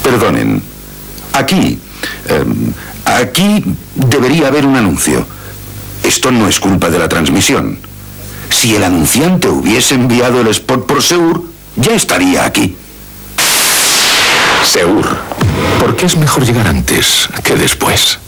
Perdonen. Aquí debería haber un anuncio. Esto no es culpa de la transmisión. Si el anunciante hubiese enviado el spot por Seur, ya estaría aquí. Seur. ¿Por qué es mejor llegar antes que después?